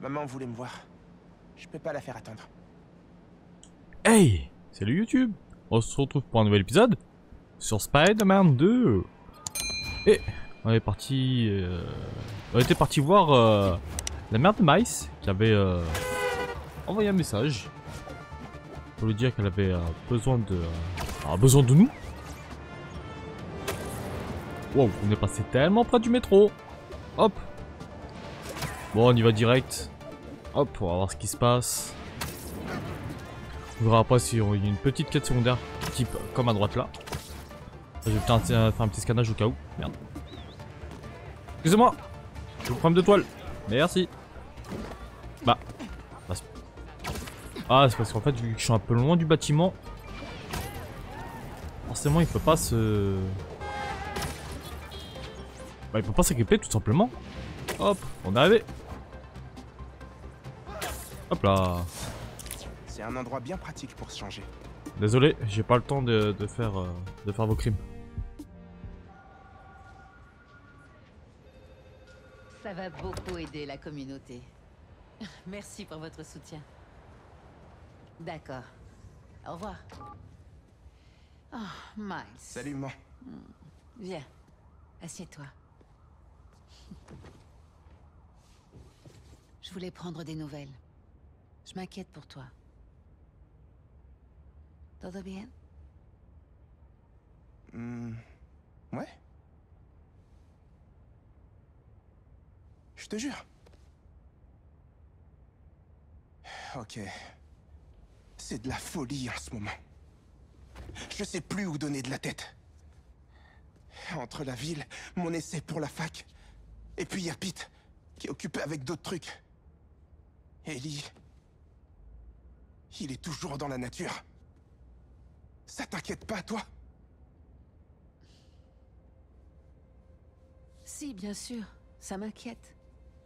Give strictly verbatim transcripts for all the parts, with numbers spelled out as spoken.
Maman voulait me voir. Je peux pas la faire attendre. Hey! Salut YouTube! On se retrouve pour un nouvel épisode sur Spider-Man deux. Et on est parti... Euh, on était parti voir euh, la mère de Miles qui avait euh, envoyé un message pour lui dire qu'elle avait euh, besoin de... Euh, besoin de nous. Wow, on est passé tellement près du métro. Hop. Bon, on y va direct. Hop, on va voir ce qui se passe. On verra après si on y a une petite quête secondaire, type comme à droite là. Je vais faire un, faire un petit scannage au cas où. Merde. Excusez-moi. J'ai un problème de toile. Merci. Bah. bah ah, c'est parce qu'en fait, vu que je suis un peu loin du bâtiment, forcément, il peut pas se... Bah, il peut pas s'équiper tout simplement. Hop, on est arrivé. Hop là. C'est un endroit bien pratique pour se changer. Désolé, j'ai pas le temps de, de faire euh, de faire vos crimes. Ça va beaucoup aider la communauté. Merci pour votre soutien. D'accord. Au revoir. Oh, Miles. Salut, maman. Viens, assieds-toi. Je voulais prendre des nouvelles. Je m'inquiète pour toi. Todo bien? Hmm, ouais. Je te jure. Ok. C'est de la folie en ce moment. Je sais plus où donner de la tête. Entre la ville, mon essai pour la fac, et puis y a Pete, qui est occupé avec d'autres trucs. Ellie... Il est toujours dans la nature. Ça t'inquiète pas, toi? Si, bien sûr, ça m'inquiète.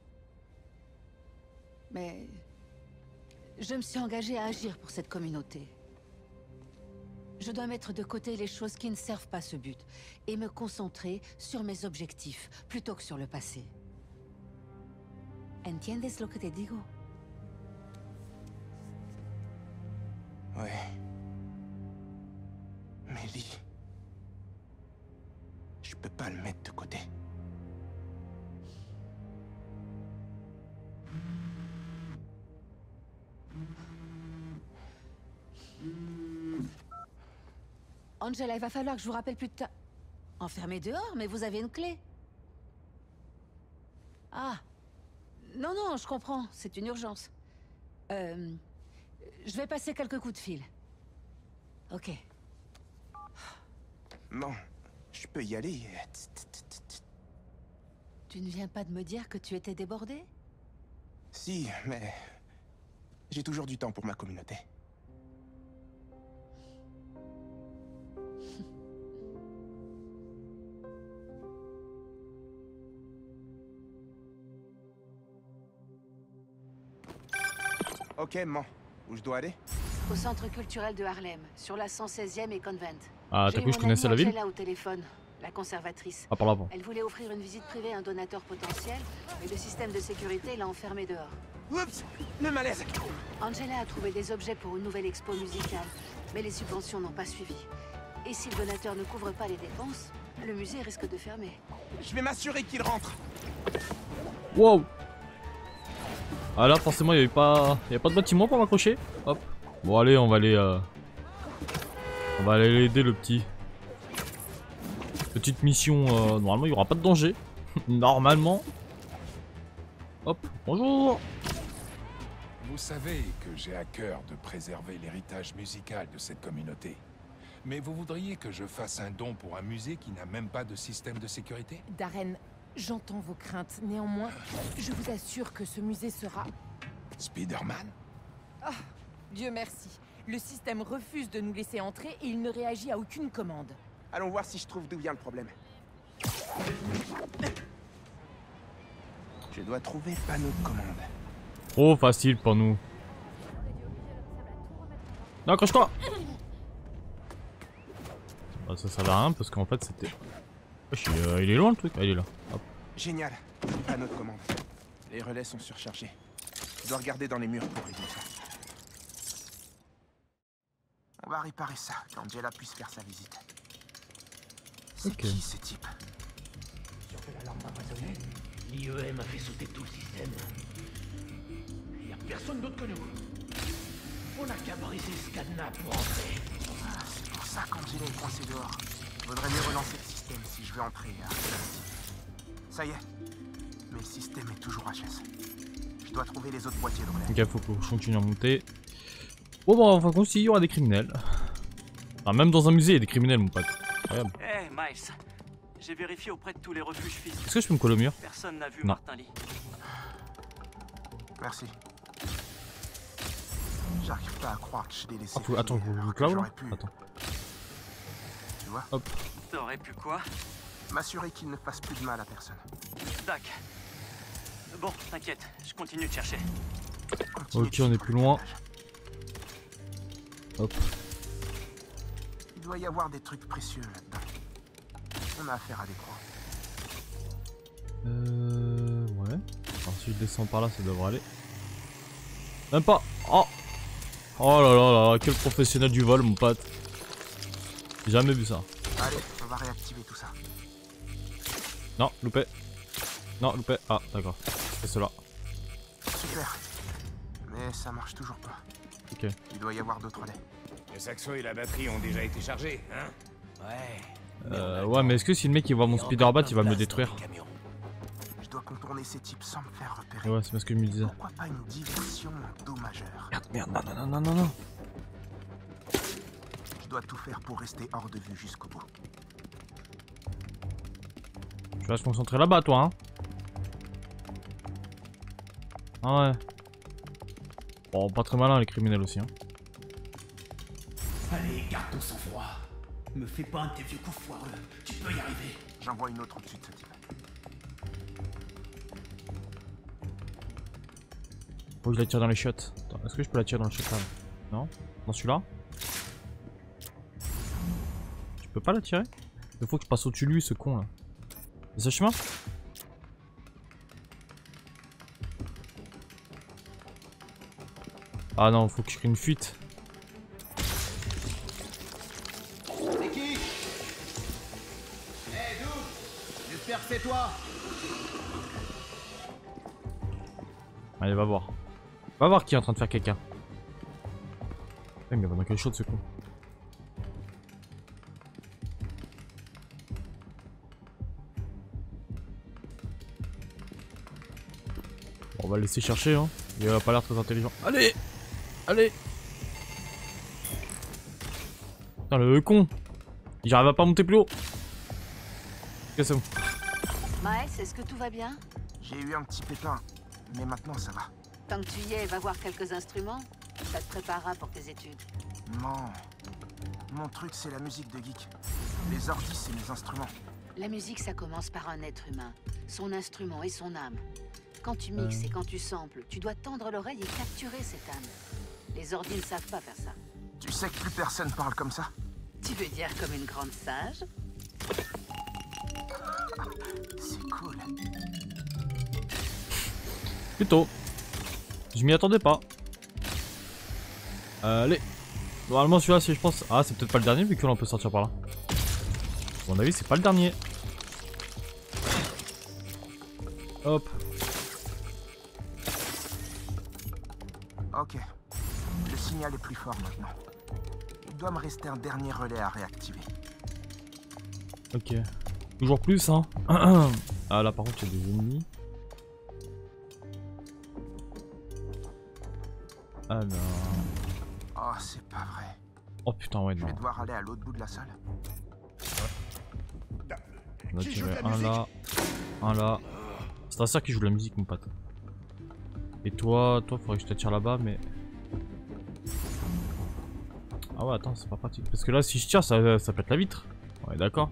Mais... je me suis engagée à agir pour cette communauté. Je dois mettre de côté les choses qui ne servent pas ce but, et me concentrer sur mes objectifs, plutôt que sur le passé. ¿Entiendes lo que te digo? Ouais. Mais Lee... Je peux pas le mettre de côté. Angela, il va falloir que je vous rappelle plus tard. Enfermé dehors, mais vous avez une clé. Ah. Non, non, je comprends. C'est une urgence. Euh... Je vais passer quelques coups de fil. Ok. Non, je peux y aller. Tu ne viens pas de me dire que tu étais débordé? Si, mais... j'ai toujours du temps pour ma communauté. Ok, maman. Où je dois aller? Au centre culturel de Harlem, sur la cent seizième et Convent. Ah, t'as cru que je connaissais la ville? Angela au téléphone, la conservatrice. Ah, par là avant. Elle voulait offrir une visite privée à un donateur potentiel, mais le système de sécurité l'a enfermé dehors. Oups! Le malaise! Angela a trouvé des objets pour une nouvelle expo musicale, mais les subventions n'ont pas suivi. Et si le donateur ne couvre pas les dépenses, le musée risque de fermer. Je vais m'assurer qu'il rentre! Wow! Ah là, forcément, il n'y avait pas... Il y a pas de bâtiment pour m'accrocher. Hop. Bon, allez, on va aller... Euh... On va aller aider le petit. Petite mission... Euh... Normalement, il n'y aura pas de danger. Normalement. Hop. Bonjour. Vous savez que j'ai à cœur de préserver l'héritage musical de cette communauté. Mais vous voudriez que je fasse un don pour un musée qui n'a même pas de système de sécurité? Darren, j'entends vos craintes. Néanmoins, je vous assure que ce musée sera... Spider-Man? Ah, Dieu merci. Le système refuse de nous laisser entrer et il ne réagit à aucune commande. Allons voir si je trouve d'où vient le problème. Je dois trouver le panneau de commande. Trop facile pour nous. Non, accroche-toi. Bah, ça servait à rien parce qu'en fait c'était... Wesh, il, euh, il est loin le truc. Ah, il est là. Hop. Génial. Panneau de commande. Les relais sont surchargés. Je dois regarder dans les murs pour régler ça. On va réparer ça quand Jella puisse faire sa visite. C'est Ok. qui ces types? Sur que l'alarme n'a pas sonné, l'I E M a fait sauter tout le système. Il n'y a personne d'autre que nous. On n'a qu'à briser ce cadenas pour entrer. Ah, c'est pour ça qu'Angela est coincée dehors. Faudrait mieux relancer le système si je veux entrer à Ça y est. Mais le système est toujours H S. Je dois trouver les autres boîtiers de relais. Ok, faut que je continue à monter. Bon, bon, enfin, qu'on s'y il y aura des criminels. Enfin, même dans un musée, il y a des criminels, mon pote. Incroyable. Eh, hey, Miles. J'ai vérifié auprès de tous les refuges physiques. Est-ce que je peux me coller au mur? Personne n'a vu Non. Martin Lee. Merci. J'arrive pas à croire que je l'ai laissé. Ah, faut... Attends, filer, vous alors vous que clavez là? j'aurais pu, Attends. tu vois, Hop. T'aurais pu quoi? m'assurer qu'il ne fasse plus de mal à personne. Tac. Bon, t'inquiète, je continue de chercher. Continue Ok, de on est suivre plus le loin. étage. Hop. Il doit y avoir des trucs précieux là-dedans. On a affaire à des croix. Euh... Ouais. Alors si je descends par là, ça devrait aller. Même pas. Oh. Oh là là là, quel professionnel du vol, mon pote. J'ai jamais vu ça. Allez, on va réactiver tout ça. Non, loupé. Non, loupé. Ah, d'accord. C'est cela. Super. Mais ça marche toujours pas. Ok. Il doit y avoir d'autres relais. Le saxo et la batterie ont déjà été chargés, hein? Ouais. Euh, ouais, mais est-ce que si le mec il voit mon speederbat, il va me le détruire? Je dois contourner ces types sans me faire repérer. Ouais, c'est parce que je me disais. Pourquoi pas une diversion endommageur? Merde, merde, non, non, non, non, non. Je dois tout faire pour rester hors de vue jusqu'au bout. Tu vas se concentrer là-bas, toi, hein. Ah ouais. Bon, pas très malin les criminels aussi, hein. Allez, garde ton sang-froid. Me fais pas un de tes vieux coups foireux. Tu peux y arriver. J'envoie une autre au-dessus de ce type. Faut que je la tire dans les shots. Attends, est-ce que je peux la tirer dans le shot là? Non? Dans celui-là? Tu peux pas la tirer? Il faut que je passe au-dessus de lui, ce con là. C'est ce chemin? Ah non, faut que je crée une fuite. C'est qui? Eh, d'où? J'espère que c'est toi. Allez, va voir. Va voir qui est en train de faire caca. Eh, mais il va dans quel shot ce con? Bon, on va le laisser chercher, hein. Il a pas l'air très intelligent. Allez! Allez! Putain, le con! J'arrive à pas monter plus haut! Ok, c'est bon. Miles, est-ce que tout va bien? J'ai eu un petit pépin, mais maintenant ça va. Tant que tu y es, va voir quelques instruments. Ça te préparera pour tes études. Non. Mon truc, c'est la musique de geek. Les ordis, c'est mes instruments. La musique, ça commence par un être humain, son instrument et son âme. Quand tu mixes et quand tu samples, tu dois tendre l'oreille et capturer cette âme. Les ordis ne savent pas faire ça. Tu sais que plus personne parle comme ça? Tu veux dire comme une grande sage? C'est cool. Plutôt. Je m'y attendais pas. Allez. Normalement celui-là, si je pense... Ah, c'est peut-être pas le dernier vu que là on peut sortir par là. À mon avis, c'est pas le dernier. Hop. Ok. Le signal est plus fort maintenant. Il doit me rester un dernier relais à réactiver. Ok. Toujours plus, hein. Ah, là par contre, il y a des ennemis. Alors... Oh, c'est pas vrai. Oh putain, ouais, Je non. vais devoir aller à l'autre bout de la salle. On a tiré un là, un là. C'est ta soeur qui joue de la musique, mon pote. Et toi, toi, faudrait que je te tire là-bas, mais... Ah ouais, attends, c'est pas pratique. Parce que là, si je tire, ça, ça pète la vitre. Ouais, d'accord.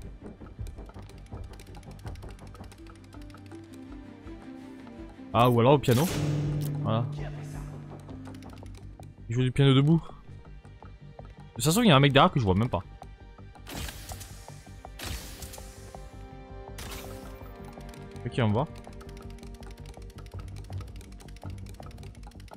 Ah, ou alors au piano. Voilà. Il joue du piano debout. De toute façon, il y a un mec derrière que je vois même pas. Ok, on va voir.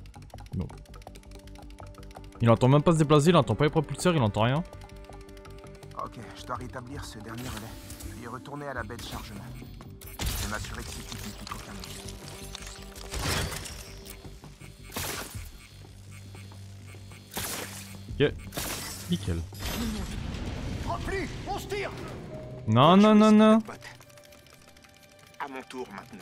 non. Il entend même pas se déplacer, il entend pas les propulseurs, il entend rien. Ok, je dois rétablir ce dernier relais, puis retourner à la baie de chargement. Je vais m'assurer que c'est typique aucun autre. Ok, nickel. Rempli, on se tire. Non, non, non, non. À mon tour maintenant.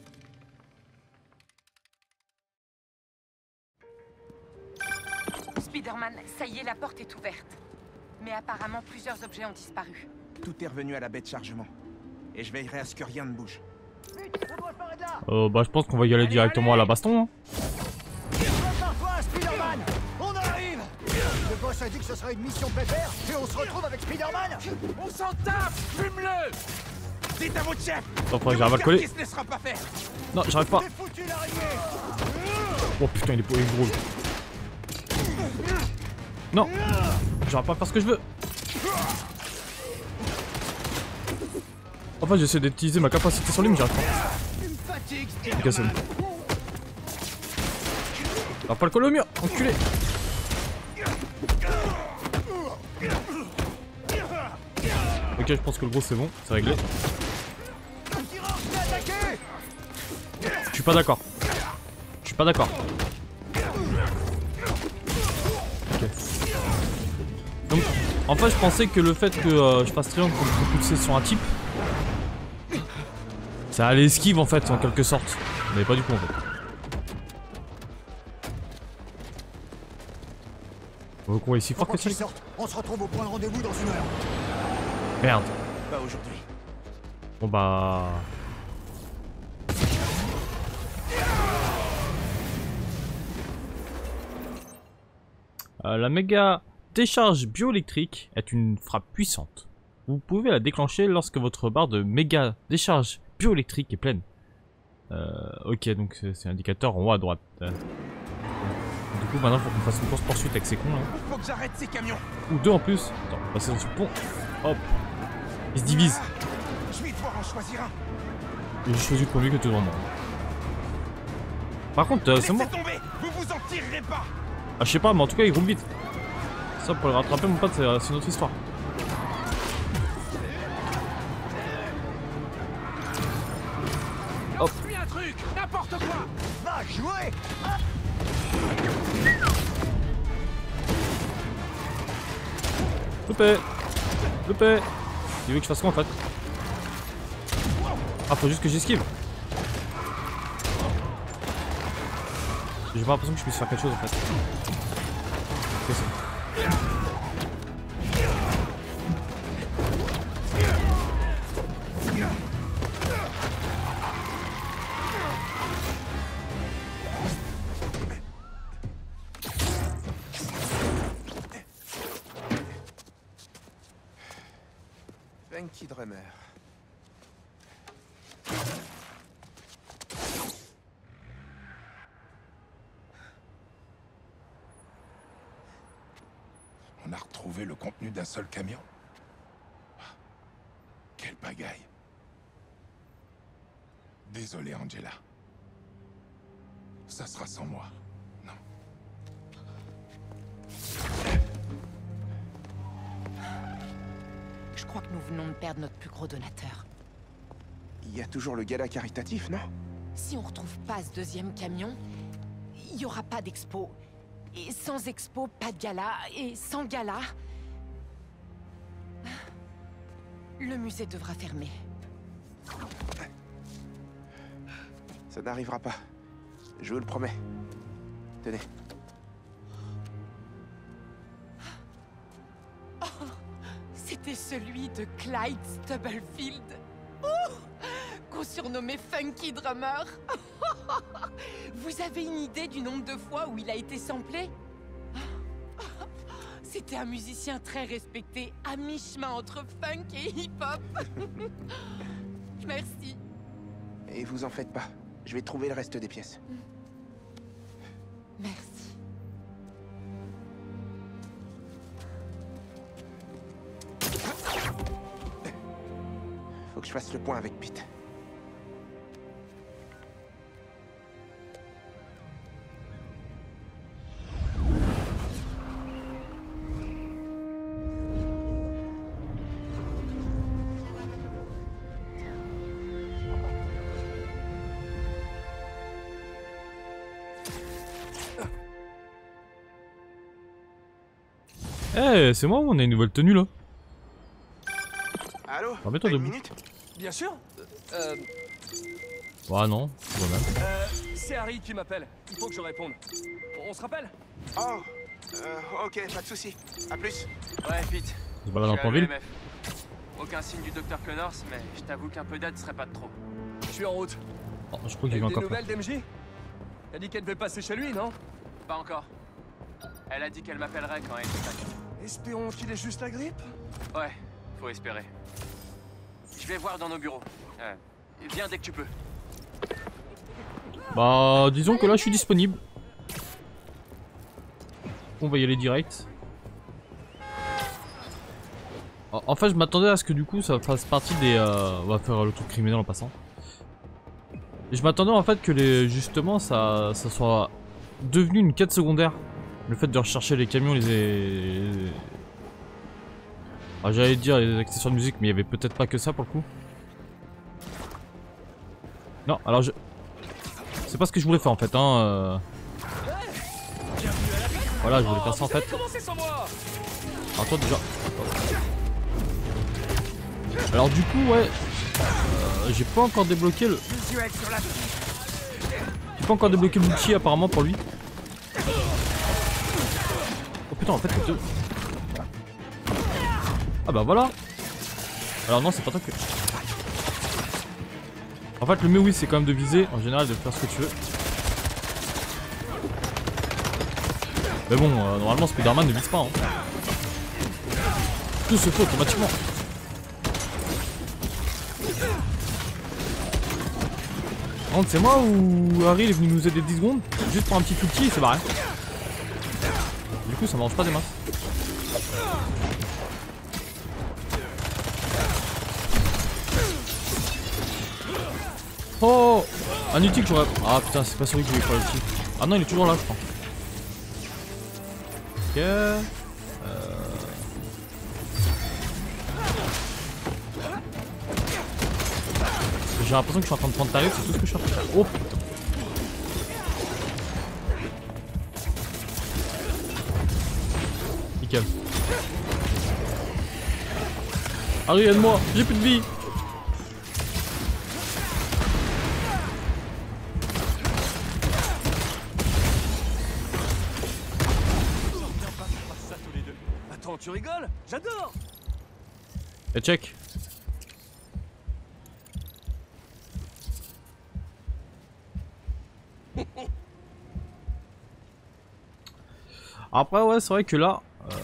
Spider-Man, ça y est, la porte est ouverte. Mais apparemment, plusieurs objets ont disparu. Tout est revenu à la baie de chargement. Et je veillerai à ce que rien ne bouge. Vite, on doit se barrer de là. Euh, bah, je pense qu'on va y aller directement à la baston. Hein. Prépare-toi, Spider-Man. On arrive. Le boss a dit que ce serait une mission pépère, et on se retrouve avec Spider-Man. On s'en tape. Fume-le. Dites à votre chef. Attends, faudrait que j'arrive à le coller. Se laissera pas faire. Non, j'arrive pas. T'es foutu l'araignée. Oh putain, il est, il est gros. Non, j'arrive pas à faire ce que je veux. En fait, j'essaie d'utiliser ma capacité sur lui, mais j'arrive pas. Tu me fatigues, Ok, c'est bon. Alors pas le coller au mur, enculé. Ok, je pense que le gros c'est bon, c'est réglé. Je suis pas d'accord. Je suis pas d'accord. Ok. Donc, en fait, je pensais que le fait que euh, je fasse triangle pour me propulser sur un type, ça allait esquive en fait, en quelque sorte. Mais pas du tout en fait. Donc on va ici fort que ça. On se retrouve au point de rendez-vous dans une heure. Merde. Pas aujourd'hui. Bon bah... Euh, la méga décharge bioélectrique est une frappe puissante. Vous pouvez la déclencher lorsque votre barre de méga décharge bioélectrique est pleine. Euh, ok, donc c'est l'indicateur en haut à droite. Euh, du coup, maintenant, il faut qu'on fasse une course poursuite avec ces cons là. Faut que j'arrête ces camions. Ou deux en plus. Attends, on va passer dans ce pont. Hop. Ils se divisent. Je vais devoir en choisir un. J'ai choisi le premier que tout devant moi. Par contre, euh, c'est moi. Laissez tomber. Vous vous en tirerez pas. Ah, je sais pas, mais en tout cas, il roule vite. Ça, pour le rattraper, mon pote, c'est euh, une autre histoire. Hop. Lui un truc, n'importe quoi. Va jouer. Loupé. Loupé. Il veut que je fasse quoi en fait? Ah, faut juste que j'esquive. J'ai pas l'impression que je puisse faire quelque chose en fait. Ok, c'est bon. Funky Drummer. On a retrouvé le contenu d'un seul camion. Quelle pagaille. Désolé, Angela. Ça sera sans moi. Non. Je crois que nous venons de perdre notre plus gros donateur. Il y a toujours le gala caritatif, non? Si on retrouve pas ce deuxième camion, il y aura pas d'expo. Et sans expo, pas de gala. Et sans gala... le musée devra fermer. Ça n'arrivera pas. Je vous le promets. Tenez. Oh, c'était celui de Clyde Stubblefield. Oh, qu'on surnommait Funky Drummer. Vous avez une idée du nombre de fois où il a été samplé? C'était un musicien très respecté, à mi-chemin entre funk et hip-hop. Merci. Et vous en faites pas. Je vais trouver le reste des pièces. Merci. Faut que je fasse le point avec Pete. Eh, hey, c'est moi ou on a une nouvelle tenue là? Allô? Remets-toi Une debout. minute? Bien sûr. Euh, Ah non, c'est moi-même. euh, c'est Harry qui m'appelle. Il faut que je réponde. On, on se rappelle? Oh, euh, ok, pas de soucis. À plus. Ouais, vite. Je me balade Je dans suis à ton ville. l'E M F. Aucun signe du docteur Connors, mais je t'avoue qu'un peu d'aide serait pas de trop. Je suis en route. Oh, je crois T'as qu'il eu va des encore. nouvelles d'M J? Elle a dit qu'elle devait passer chez lui, non? Pas encore. Elle a dit qu'elle m'appellerait quand elle est prête. Espérons qu'il ait juste la grippe. Ouais, faut espérer. Je vais voir dans nos bureaux. Euh, viens dès que tu peux. Bah, disons que là je suis disponible. On va y aller direct. En fait, je m'attendais à ce que du coup ça fasse partie des. Euh... On va faire le truc criminel en passant. Et je m'attendais en fait que les justement ça, ça soit devenu une quête secondaire. Le fait de rechercher les camions, les. Ah, j'allais dire les accessoires de musique, mais il y avait peut-être pas que ça pour le coup. Non, alors je. C'est pas ce que je voulais faire en fait, hein. Euh... Voilà, je voulais faire ça en fait. Alors toi déjà. Alors du coup, ouais. Euh, J'ai pas encore débloqué le. J'ai pas encore débloqué l'outil apparemment pour lui. Oh putain, en fait, les deux. Ah bah voilà. Alors non, c'est pas toi que. En fait, le mieux, oui, c'est quand même de viser, en général, de faire ce que tu veux. Mais bon, euh, normalement, Spider-Man ne vise pas. Hein. Tout se fait automatiquement. Par c'est moi ou Harry il est venu nous aider dix secondes, juste pour un petit outil et c'est barré. Du coup, ça mange pas des masses. Oh, un outil que j'aurais... Ah putain, c'est pas celui que je voulais faire l'outil. Ah non, il est toujours là, je crois. Ok. Euh... J'ai l'impression que je suis en train de prendre tarif, c'est tout ce que je suis en train de faire. Oh putain. Nickel. Harry, aide-moi, j'ai plus de vie. Attends, tu rigoles? J'adore! Et check. Après ouais, c'est vrai que là, euh...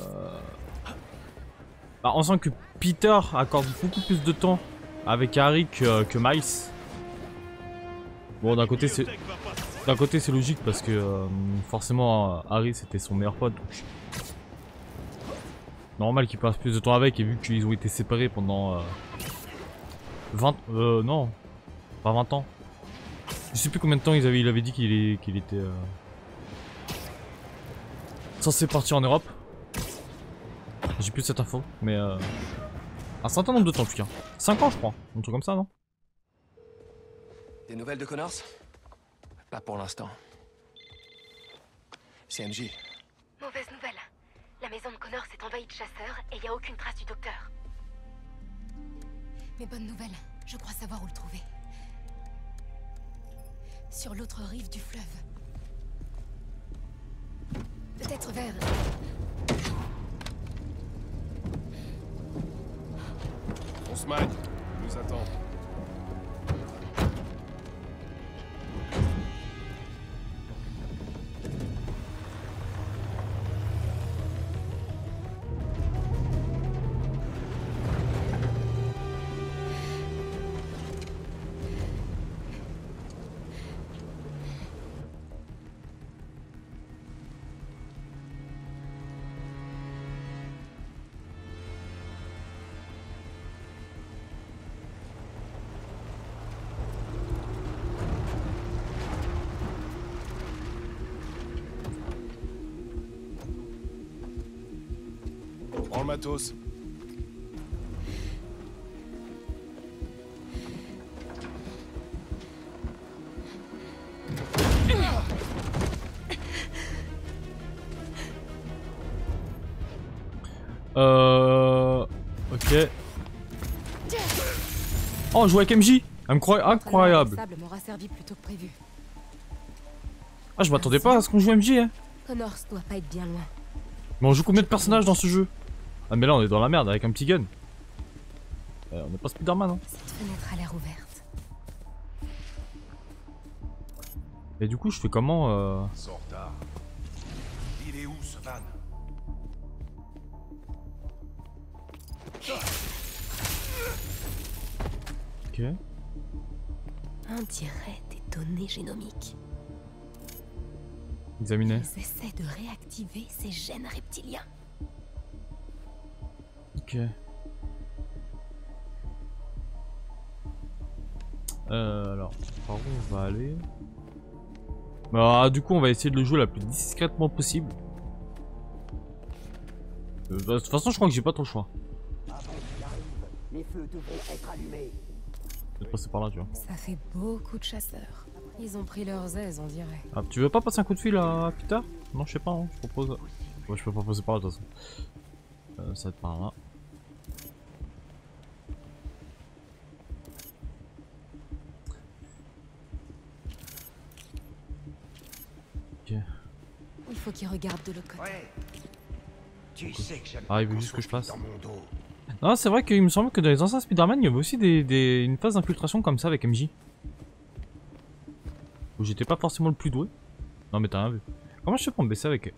bah, on sent que Peter accorde beaucoup plus de temps avec Harry que, que Miles. Bon, d'un côté c'est d'un côté c'est logique parce que euh, forcément Harry c'était son meilleur pote. Donc... normal qu'il passe plus de temps avec, et vu qu'ils ont été séparés pendant euh, vingt... Euh, non, pas vingt ans. Je sais plus combien de temps ils avaient, il avait dit qu'il est, qu'il était euh, censé partir en Europe. J'ai plus cette info, mais euh, un certain nombre de temps en tout cas. cinq ans je crois, un truc comme ça, non? Des nouvelles de Connors? Pas pour l'instant. C'est M J. Mauvaise nouvelle. La maison de Connors est envahie de chasseurs et il n'y a aucune trace du docteur. Mais bonne nouvelle, je crois savoir où le trouver. Sur l'autre rive du fleuve. Peut-être vers... Osman, nous attend. Prends le matos. Euh... Ok. Oh, on joue avec M J. Incroyable. m'aura servi plutôt que prévu. Ah, je m'attendais pas à ce qu'on joue M J, hein. Connors doit pas être bien loin. Mais on joue combien de personnages dans ce jeu? Ah, mais là, on est dans la merde avec un petit gun. Euh, on n'est pas Spider-Man, hein. Cette fenêtre a l'air ouverte. Et du coup, je fais comment euh... Sors tard. Il est où ce van? Ok. On dirait des données génomiques. Examiner. Ils essaient de réactiver ces gènes reptiliens. Ok. Euh, alors, par où on va aller? Bah, du coup, on va essayer de le jouer la plus discrètement possible. Euh, bah, de toute façon, je crois que j'ai pas trop le choix. Les feux devront être allumés. Je vais passer par là, tu vois. Ça fait beaucoup de chasseurs. Ils ont pris leurs aises, on dirait. Ah, tu veux pas passer un coup de fil à Peter? Non, je sais pas, hein, je propose. Ouais, je peux pas passer par là, de toute façon. Euh, ça va être par là. Ok. Il faut qu'ils regardent de l'autre côté. Ouais. Tu sais que j'aime Ah, il veut juste que je passe. dans mon dos. Non, c'est vrai qu'il me semble que dans les anciens Spider-Man, il y avait aussi des, des, une phase d'infiltration comme ça avec M J. Où j'étais pas forcément le plus doué. Non, mais t'as rien vu. Comment je fais pour me baisser avec...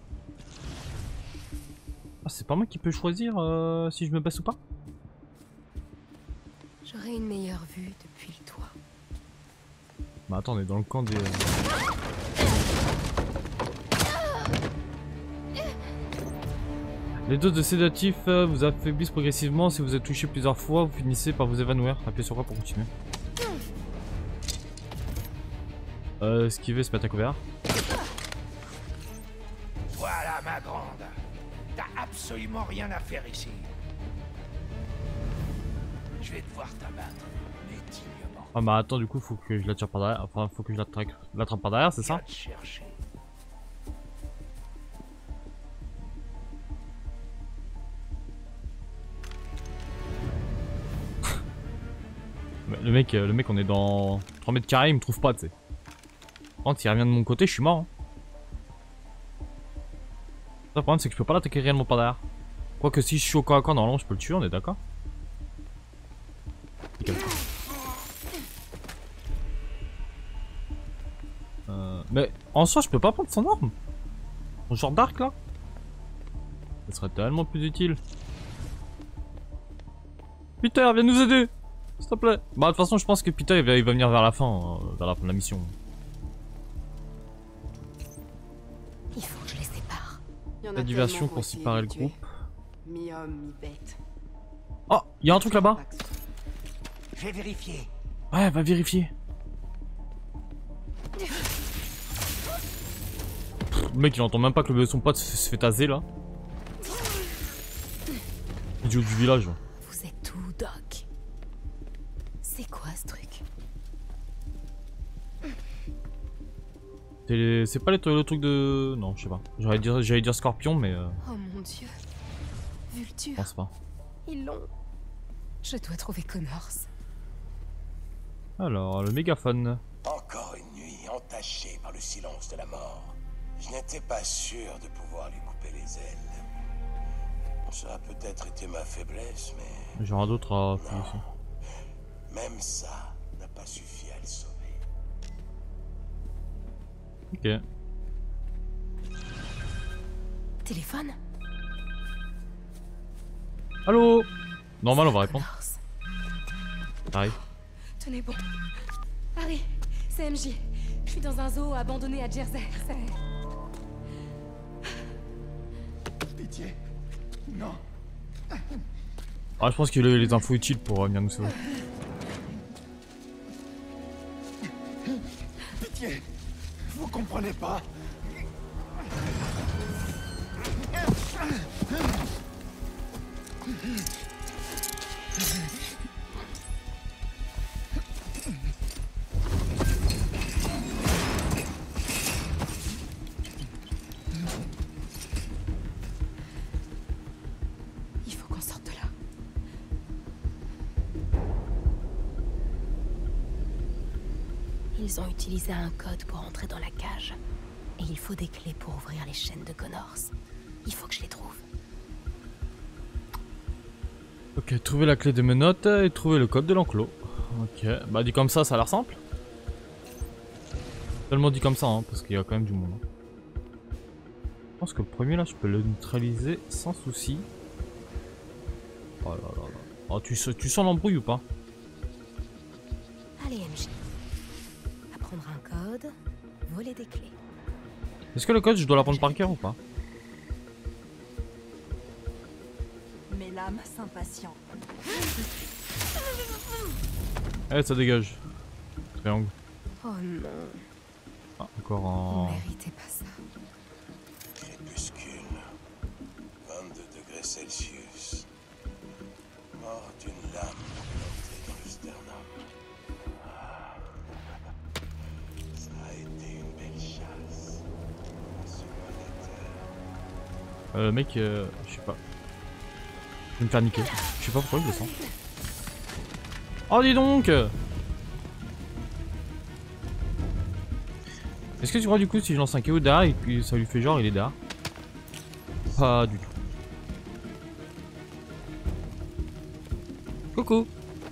Ah, c'est pas moi qui peux choisir euh, si je me baisse ou pas? J'aurais une meilleure vue depuis le toit. Bah attends, on est dans le camp des... Les doses de sédatifs euh, vous affaiblissent progressivement. Si vous êtes touché plusieurs fois, vous finissez par vous évanouir. Appuyez sur quoi pour continuer? Euh, esquiver, se mettre à couvert. Voilà ma grande. T'as absolument rien à faire ici. Je vais devoir t'abattre, mais dignement. Ah bah attends, du coup faut que je la tire par derrière. Enfin, faut que je l'attrape l'attrape par derrière, c'est ça? Viens te chercher. Le mec, le mec, on est dans trois mètres carrés, il me trouve pas, tu sais. Quand il revient de mon côté, je suis mort. Hein. Le problème, c'est que je peux pas l'attaquer réellement par derrière. Quoique si je suis au corps à corps, normalement, je peux le tuer, on est d'accord? Euh, mais en soi, je peux pas prendre son arme. Son genre d'arc là. Ça serait tellement plus utile. Peter, viens nous aider! S'il te plaît. Bah de toute façon je pense que Peter il va, il va venir vers la fin, euh, vers la fin de la mission. Il faut que je les sépare. La diversion pour séparer le groupe. Mi-homme, mi-bête. Oh, il y a un truc là-bas. Je vais vérifier. Ouais, va vérifier. Le mec il entend même pas que le son pote se, se fait taser là. Idiot du village. Vous êtes où, Doc? C'est quoi ce truc? C'est pas les, le truc de... Non, je sais pas. J'allais dire, j'allais dire scorpion, mais... Euh... Oh mon dieu. Vulture. Je pense pas. Ils l'ont. Je dois trouver Connors. Alors, le mégaphone. Encore une nuit entachée par le silence de la mort. Je n'étais pas sûr de pouvoir lui couper les ailes. Ça a peut-être été ma faiblesse, mais... J'aurai d'autres à faire aussi. Même ça n'a pas suffi à le sauver. Ok. Téléphone? Allô? Normal, on va répondre. Pareil. Tenez bon. Harry, c'est M J. Je suis dans un zoo abandonné à Jersey. C'est... Pitié. Non. Ah, je pense qu'il a eu les infos utiles pour euh, venir nous sauver. Pitié. Vous comprenez pas? Ils ont utilisé un code pour entrer dans la cage. Et il faut des clés pour ouvrir les chaînes de Connors. Il faut que je les trouve. Ok, trouver la clé des menottes et trouver le code de l'enclos. Ok, bah dit comme ça, ça a l'air simple. Tellement dit comme ça, hein, parce qu'il y a quand même du monde. Hein. Je pense que le premier là, je peux le neutraliser sans souci. Oh là là là. Oh, tu, tu sens l'embrouille ou pas? Allez, M J. Apprendre un code, voler des clés. Est-ce que le code, je dois l'apprendre par cœur ou pas? Mais l'âme s'impatiente. Eh, ça dégage. Triangle. Oh non. Ah, encore en... Vous méritez pas ça. Crépuscule. vingt-deux degrés Celsius. Mort d'une lame plantée dans le sternum. Ah. Ça a été une belle chasse. Ce prédateur. Euh, mec, euh, je sais pas. Je vais me faire niquer. Je sais pas pourquoi je le sens. Oh, dis donc! Est-ce que tu crois du coup si je lance un K O derrière et que ça lui fait genre il est derrière? Pas du tout. Coucou!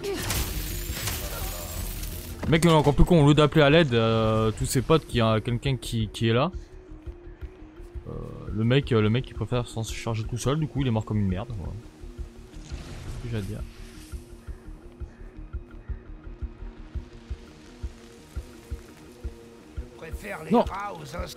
Le mec il est encore plus con, au lieu d'appeler à l'aide euh, tous ses potes qu'il y a quelqu'un qui, qui est là. Euh, le mec le mec il préfère s'en charger tout seul, du coup il est mort comme une merde. Voilà. C'est ce que j'ai à dire. Faire les non. rats aux inst...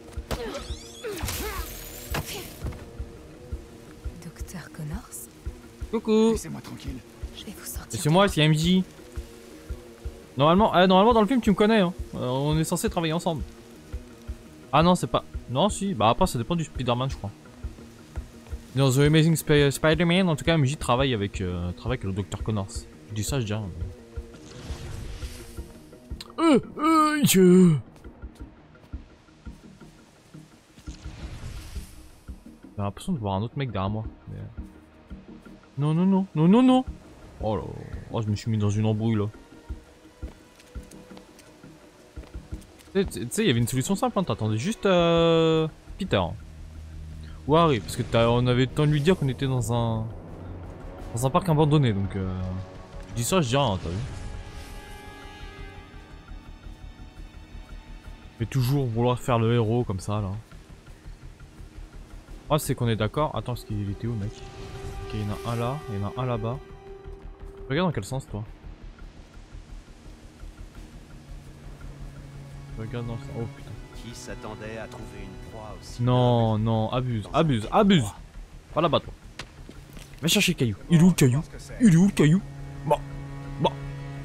Docteur Connors. Coucou. Laissez-moi tranquille. Je vais vous sortir. Et c'est moi, c'est M J. Normalement, euh, normalement dans le film tu me connais. Hein. Euh, on est censé travailler ensemble. Ah non, c'est pas. Non, si. Bah après ça dépend du Spider-Man, je crois. Dans The Amazing Sp Spider-Man, en tout cas, M J travaille avec, euh, travaille avec le Docteur Connors. Je dis ça, je dis rien. Euh, euh, je... J'ai l'impression de voir un autre mec derrière moi. Mais... Non, non, non, non, non, non. Oh là, oh, je me suis mis dans une embrouille là. Tu sais, il y avait une solution simple, hein. T'attendais juste euh... Peter. Ou Harry, parce que on avait le temps de lui dire qu'on était dans un... Dans un parc abandonné, donc... Euh... Je dis ça, je dis rien, t'as vu. Mais toujours vouloir faire le héros comme ça, là. Ah, c'est qu'on est d'accord. Attends, parce qu'il était où, mec? Ok, il y en a un là, il y en a un là-bas. Regarde dans quel sens, toi? Regarde dans le sens. Oh putain. Qui s'attendait à trouver une proie aussi? Non, non, abuse, abuse, abuse. Pas là-bas, toi. Va chercher le caillou. Il est où le caillou? Il est où le caillou? Bon, bon.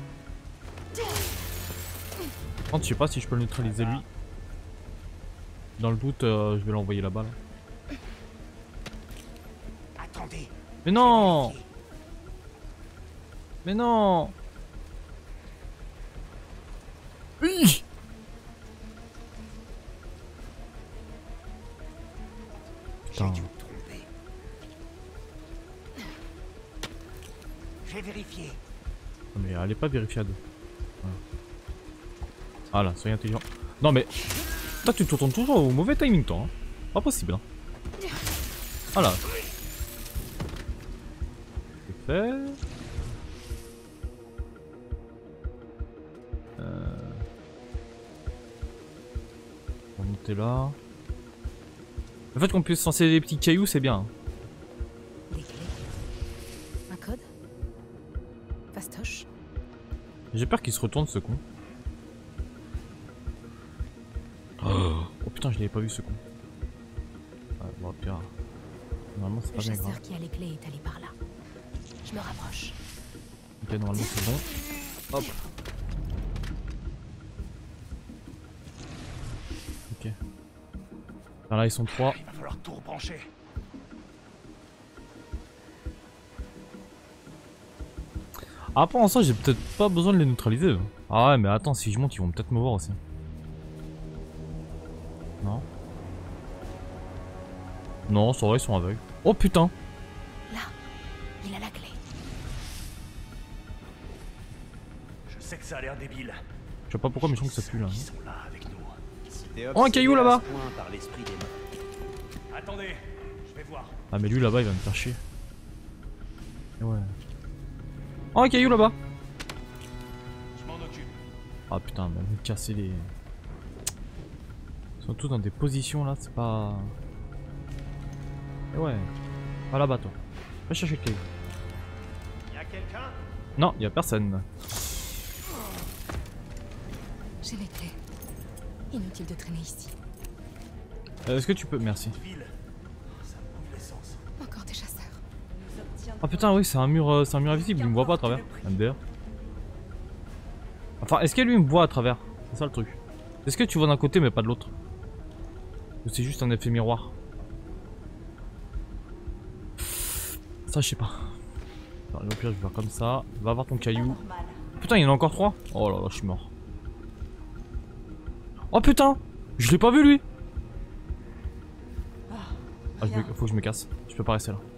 Je sais pas si je peux le neutraliser lui. Dans le doute, euh, je vais l'envoyer là-bas. Là. Attendez. Mais non! Mais non! Oui! J'ai dû me tromper. J'ai vérifié. Mais allez pas vérifier à deux. Voilà, soyez intelligent. Non mais... Toi tu te retournes toujours au mauvais timing toi. Hein. Pas possible. Hein. Voilà. C'est fait. Euh... On va monter là. Le fait qu'on puisse lancer des petits cailloux c'est bien. Hein. Des clés. Un code. Fastoche. J'ai peur qu'il se retourne ce con. Oh, oh putain, je l'avais pas vu ce con. Ouais, bon, pire. Normalement, c'est pas bien grave. Le chasseur qui a les clés est allé par là. Je me rapproche. Ok, normalement, c'est bon. Hop. Ok. Là, ils sont trois. Il va falloir tout rebrancher. Après, en ça, j'ai peut-être pas besoin de les neutraliser. Ah ouais, mais attends, si je monte, ils vont peut-être me voir aussi. Non. Non, ça va, ils sont aveugles. Oh putain! Là, il a la clé. Je sais que ça a l'air débile, Je sais pas pourquoi mais je sens que ça pue là. T'es Oh un caillou là-bas. obsédé à ce point par l'esprit des morts. Attendez, je vais voir. Ah mais lui là-bas il va me faire chier. Et ouais. Oh un caillou là-bas. Je m'en occupe. Ah putain, bah, me casser les... Ils sont tous dans des positions là, c'est pas... Et ouais. Pas là-bas toi. Va chercher le caillou. Y'a quelqu'un? Non, y a personne. J'ai les clés. Inutile de traîner ici. Euh, Est-ce que tu peux... Merci. Encore des chasseurs. Ah putain oui c'est un mur euh, c'est un mur invisible, il me voit pas à travers. M D R. Enfin est-ce que lui il me voit à travers? C'est ça le truc. Est-ce que tu vois d'un côté mais pas de l'autre? Ou c'est juste un effet miroir? Ça je sais pas. Alors, au pire je vais faire comme ça. Va avoir ton caillou. Putain il y en a encore trois. Oh là là je suis mort. Oh putain, je l'ai pas vu lui. Ah, je me... faut que je me casse. Je peux pas rester là.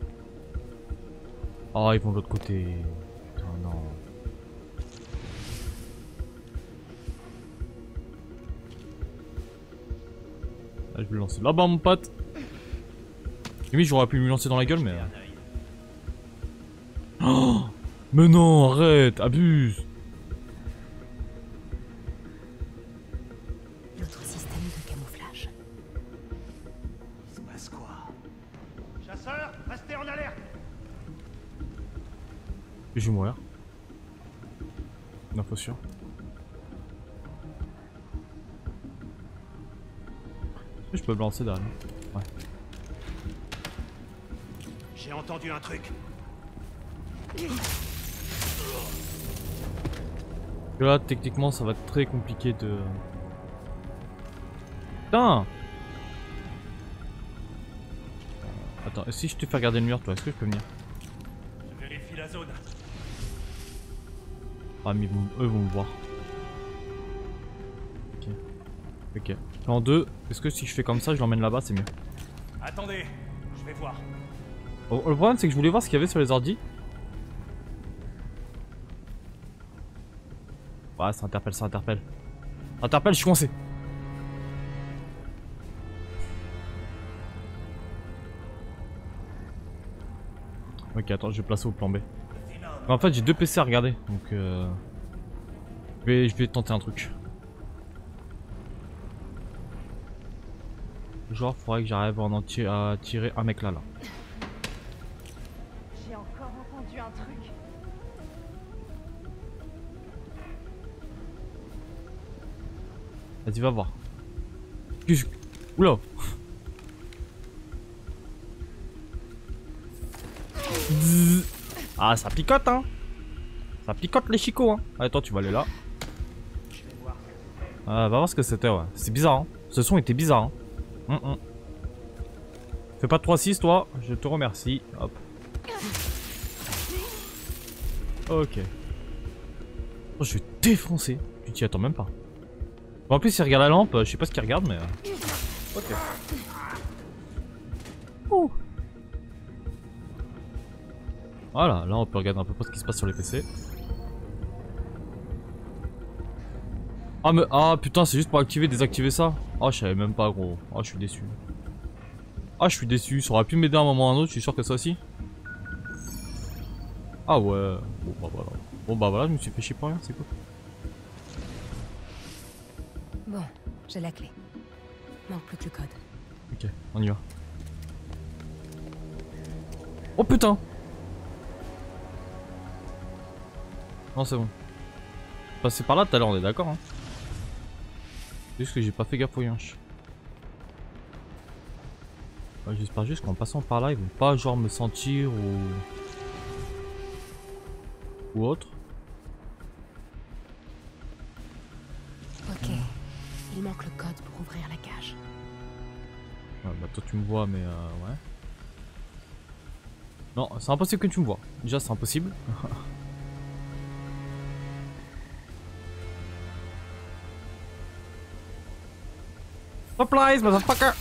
Oh ils vont de l'autre côté. Putain non. Là je vais le lancer là-bas mon pote. Limite j'aurais pu lui lancer dans la gueule mais... Oh mais non arrête, abuse. L'autre système de camouflage. Il se passe quoi? Chasseurs, restez en alerte. Je vais mourir. D'info sûr. Est-ce que je peux me lancer derrière? Ouais. J'ai entendu un truc. Et là techniquement ça va être très compliqué de... Putain. Attends, et si je te fais regarder le mur toi, est-ce que je peux venir? Je vérifie la zone. Ah mais ils vont, eux vont me voir. Ok. Ok. En deux, est-ce que si je fais comme ça je l'emmène là-bas c'est mieux? Attendez, je vais voir. Oh, le problème c'est que je voulais voir ce qu'il y avait sur les ordis. Ouais ça interpelle, ça interpelle. Ça interpelle, je suis coincé. Ok attends, je vais placer au plan B. Mais en fait j'ai deux P C à regarder, donc euh... je, vais, je vais tenter un truc. Genre faudrait que j'arrive à en tirer, à tirer un mec là là. J'ai encore entendu un truc. Vas-y va voir. Oula. Ah ça picote hein. Ça picote les chicots hein. Allez toi tu vas aller là. Ah va voir ce que c'était ouais. C'est bizarre hein. Ce son était bizarre hein. Mm -mm. Fais pas de trois six toi. Je te remercie. Hop. Ok. Oh, je vais défoncer. Tu t'y attends même pas. Bon, en plus il regarde la lampe. Je sais pas ce qu'il regarde mais... Ok. Ouh. Voilà, là on peut regarder un peu ce qui se passe sur les P C. Ah mais ah putain c'est juste pour activer, désactiver ça. Ah je savais même pas gros. Ah je suis déçu. Ah je suis déçu, ça aurait pu m'aider à un moment ou à un autre, je suis sûr que ça aussi. Ah ouais, bon bah voilà. Bon bah voilà, je me suis fait chier pour rien, c'est cool. Bon, j'ai la clé. Manque plus que le code. Ok, on y va. Oh putain. Non c'est bon. Passer par là tout à l'heure on est d'accord hein. C'est juste que j'ai pas fait gaffe aux yinches. Ouais, j'espère juste qu'en passant par là ils vont pas genre me sentir ou... Ou autre. Ok. Il manque le code pour ouvrir la cage. Ouais, bah toi tu me vois mais euh, ouais. Non c'est impossible que tu me vois. Déjà c'est impossible. Surprise, motherfucker!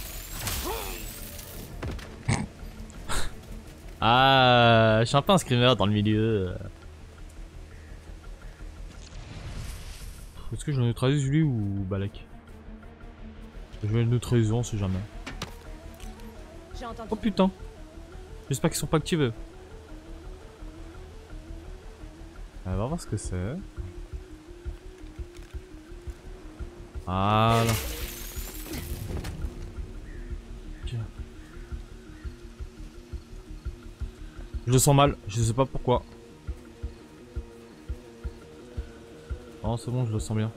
Ah, je suis un peu un screamer dans le milieu. Est-ce que je neutralise lui ou Balek? Je vais le neutraliser, on sait jamais. Oh putain. J'espère qu'ils sont pas activés. On va voir ce que c'est. Voilà. Tiens. Je le sens mal, je sais pas pourquoi. Non, c'est bon, je le sens bien.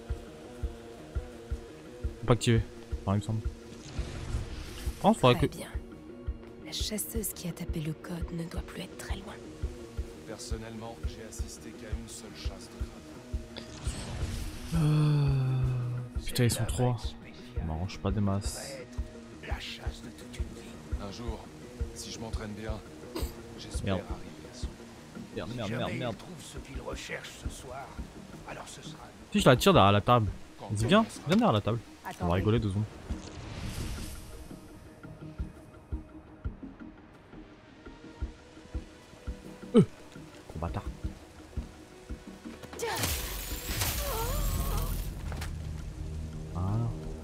Pas activé, enfin, il me semble. Oh, faudrait Très que... bien. La chasseuse qui a tapé le code ne doit plus être très loin. Personnellement, j'ai assisté qu'à une seule chasse de crabe. Euh... Putain, ils sont trois. Ça m'arrange pas des masses. La chasse de toute une vie. Un jour, si je m'entraîne bien, j'espère Merde. arriver à son... Merde, Si merde, jamais merde, il merde. trouve ce qu'il recherche ce soir, alors ce sera... Si je la tire derrière la table. Vas-y, viens, viens derrière la table. On va Attendez. rigoler deux secondes. Euh Gros bâtard. Voilà.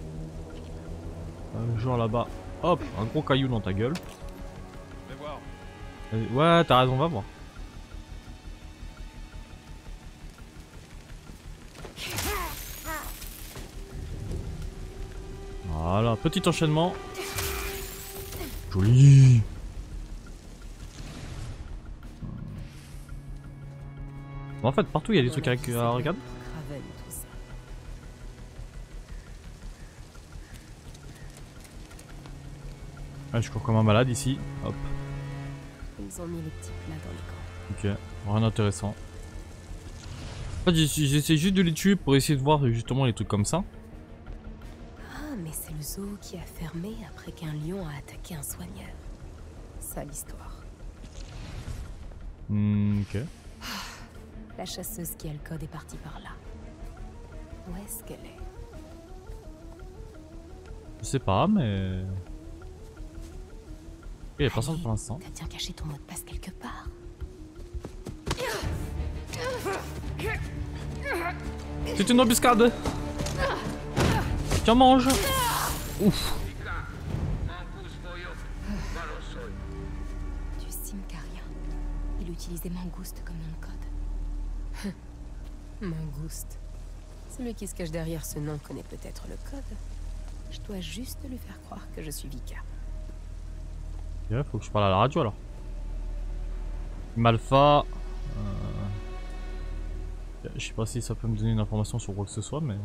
Un jour là-bas. Hop, un gros caillou dans ta gueule. Fais voir. Vas-y. Ouais, t'as raison, va voir. Voilà, petit enchaînement. Joli. Bon, en fait, partout il y a des trucs à, à regarder. Craven, tout ça. Ah, je cours comme un malade ici. Hop. Ils ont mis les petits plats dans les camps. Ok, rien d'intéressant. En fait, j'essaie juste de les tuer pour essayer de voir justement les trucs comme ça. Ah, mais c'est le zoo qui a fermé après qu'un lion a attaqué un soigneur. Ça l'histoire. Hmm, ok. La chasseuse qui a le code est partie par là. Où est-ce qu'elle est? Je sais pas, mais... Il y a personne pour l'instant. T'as bien caché ton mot de passe quelque part. C'est une embuscade. Tiens, mange. Ouf. Du Simcarien. Il utilisait Mangouste comme nom de code. Mangouste. Celui qui se cache derrière ce nom connaît peut-être le code. Je dois juste lui faire croire que je suis Vika. Il faut que je parle à la radio alors. Malfa. Euh... Je sais pas si ça peut me donner une information sur quoi que ce soit, mais...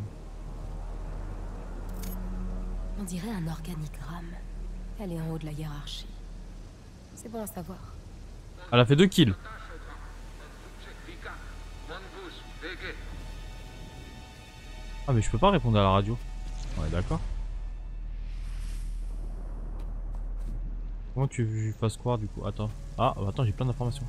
On dirait un organigramme. Elle est en haut de la hiérarchie. C'est bon à savoir. Elle a fait deux kills. Ah mais je peux pas répondre à la radio. Ouais, d'accord. Comment tu veux que je fasse quoi du coup? Attends. Ah bah, attends, j'ai plein d'informations.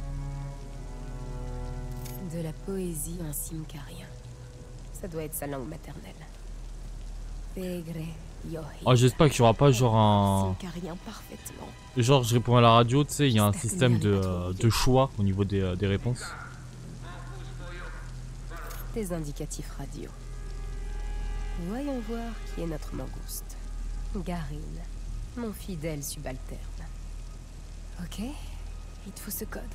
De la poésie en simcarien. Ça doit être sa langue maternelle. Pegre yohi. Oh, j'espère qu'il y aura pas genre un... Simcarien parfaitement. Genre je réponds à la radio, tu sais, il y a un système de, euh, de choix au niveau des, euh, des réponses. Des indicatifs radio. Voyons voir qui est notre mangouste. Garine, mon fidèle subalterne. Ok, il te faut ce code.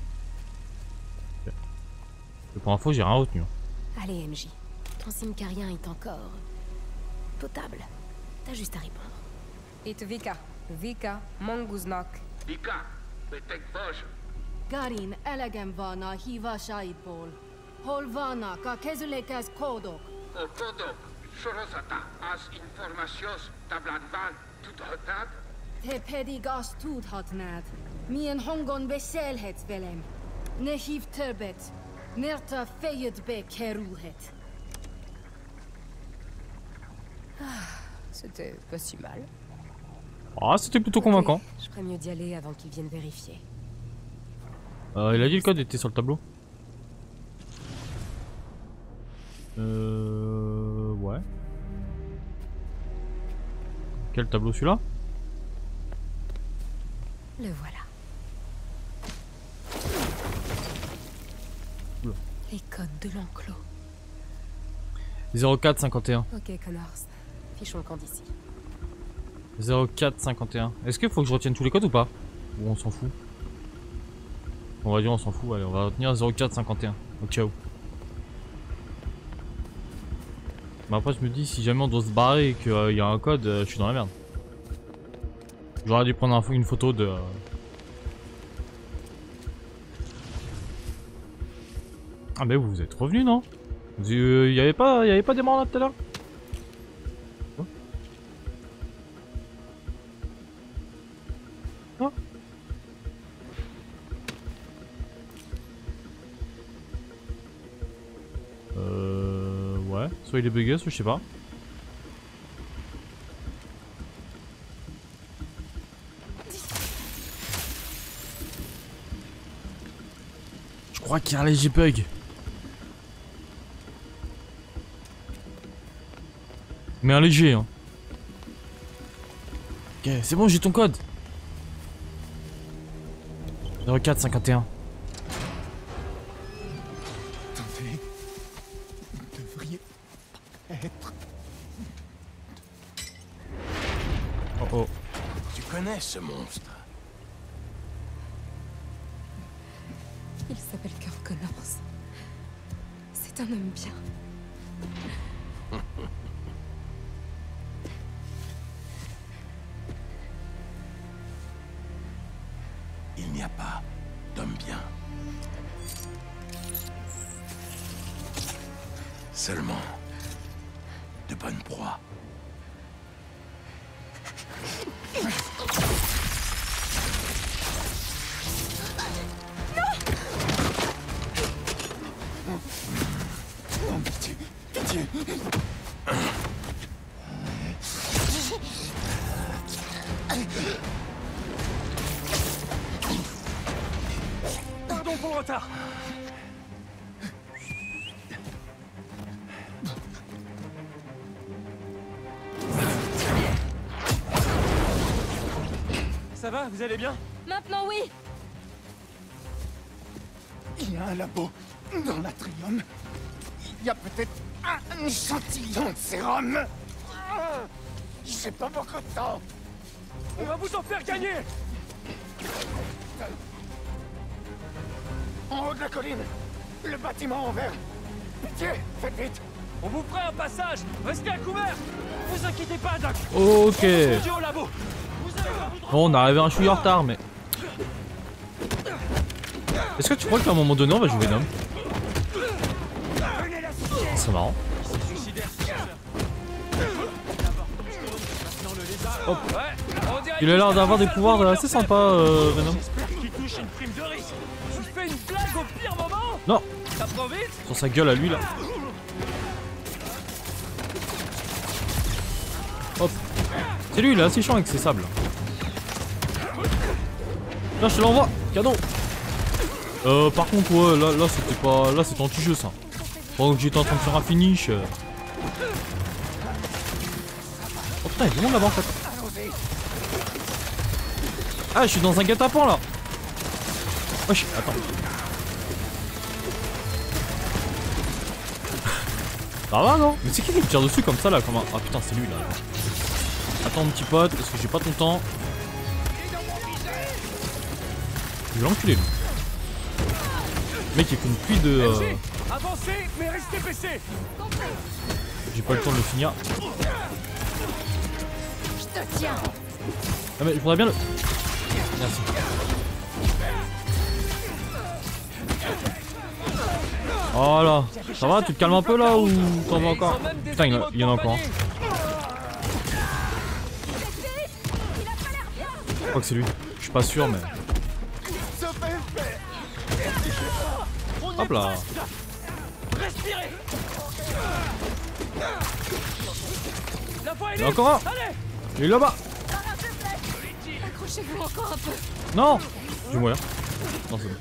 Et pour info, j'ai rien retenu. Allez M J, ton simcarien est encore... potable. T'as juste à répondre. It Vika. Vika, manguznak. Vika, betek bosh. Garin elegem van a hívásáidból. Hol vannak a kezülékhez kódok? A kodok, sorozata az információs tábládban tudhatnád? Te pedig azt tudhatnád. Milyen hangon beszélhetsz velem. Ne hív többet, mert a fejedbe kerülhet. C'était pas si mal. Ah, c'était plutôt convaincant. Je ferais mieux d'y aller avant qu'ils viennent vérifier. Euh, il a dit le code était sur le tableau. Euh... Ouais. Quel tableau, celui-là? Le voilà. Oula. Les codes de l'enclos. zéro quatre cinquante et un. Ok, Connors. Fichons le camp d'ici. zéro quatre cinquante et un. Est-ce qu'il faut que je retienne tous les codes ou pas? Ou on s'en fout? On va dire on s'en fout, allez, on va retenir zéro quatre cinquante et un. Au cas où. Mais après je me dis si jamais on doit se barrer et qu'il euh, y a un code, euh, je suis dans la merde. J'aurais dû prendre un, une photo de... Euh... Ah mais vous, vous êtes revenu non? Il euh, y avait pas, y avait pas des morts là tout à l'heure? Oh. Euh... Ouais, soit il est bugué, soit je sais pas. Je crois qu'il y a un léger bug. Mais un léger hein. Ok, c'est bon, j'ai ton code. zéro quatre cinquante et un. Attendez. Vous devriez être... Oh oh. Tu connais ce monstre? Il s'appelle Kurt Connors. C'est un homme bien. Il n'y a pas d'homme bien. Seulement de bonnes proies. Non, pitié, pitié. Pardon pour le retard. Ça va, vous allez bien? Maintenant, oui. Il y a un labo dans l'atrium. Il y a peut-être un échantillon de sérum. J'ai pas beaucoup de temps. On va vous en faire gagner. En haut de la colline, le bâtiment en verre. Pitié, faites vite. On vous fera un passage. Restez à couvert. Vous inquiétez pas, Doc. Ok. On au labo. Vous allez voir vous- Bon, on est arrivé un chouïa en retard, mais... Est-ce que tu crois qu'à un moment donné, on va jouer Venom? C'est marrant. Hop. Il a l'air d'avoir des pouvoirs assez sympas, euh, Venom. Qui touche une prime de risque. Tu fais une blague au pire moment? Non. Ça prend vite? Sur sa gueule à lui, là. Hop. C'est lui, il est assez chiant avec ses sables. Là, je te l'envoie. Cadeau. Euh, par contre, ouais, là, là c'était pas... Là, c'était anti-jeu, ça. Pendant que j'étais en train de faire un finish... Euh... Oh putain, il y a du monde là-bas, en fait. Ah, je suis dans un guet-apens, là. Wesh, attends. Ça va, non? Mais c'est qui qui me tire dessus comme ça, là, comme un... Ah putain, c'est lui, là. Attends, mon petit pote, parce que j'ai pas ton temps. Je vais l'enculer, lui. Le mec, il fait une pluie de... Euh... Avancez, mais restez baissés. J'ai pas le temps de le finir. Je te tiens. Ah mais je voudrais bien le... Merci. Oh là. Ça va, tu te calmes un peu là ou t'en vas encore? Putain, il y, a... il y en a encore. Je crois que c'est lui. Je suis pas sûr mais... Hop là. Il y en a encore un. Il est là-bas. Accrochez-vous encore un peu. Non. Je vais mourir. Non, c'est bon.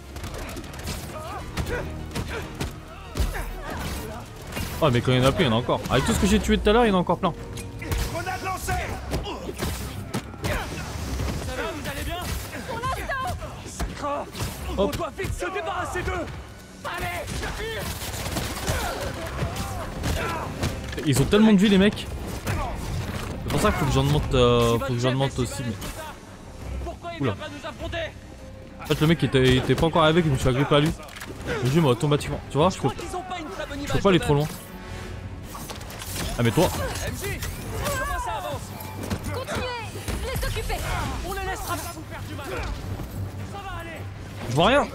Oh mais quand il y en a plus, il y en a encore. Avec tout ce que j'ai tué tout à l'heure, il y en a encore plein. Grenade lancée. Ça va, vous allez bien? Pour l'instant. Sacre. On doit vite se débarrasser d'eux. Allez, ils ont tellement de vie les mecs. C'est pour ça qu'il faut que j'en monte, euh, faut que j'en monte aussi. Mais... Oula. En fait le mec il était, il était pas encore arrivé, que je me suis agrippé à lui. Je dis moi ton bâtiment, tu vois, je peux, je peux pas aller trop loin. Ah mais toi. M J, comment ça avance? Continuez, laisse occuper. On les laissera pas vous faire du mal. Ça va aller. Je vois rien.